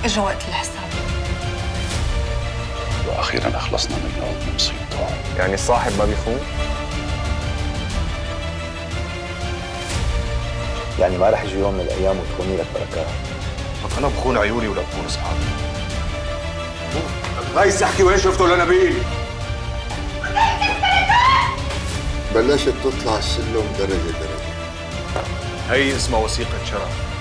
اجى وقت الحساب. واخيرا اخلصنا منه ومن مصيبته. يعني الصاحب ما بيخون؟ يعني ما رح يجي يوم من الايام وتخوني لك بركات؟ لك انا بخون عيوني ولا بخون اصحابي؟ عايز احكي وين شفته لنبيل؟ بلشت تطلع السلم درجه درجه. هي اسمها وثيقه شرف.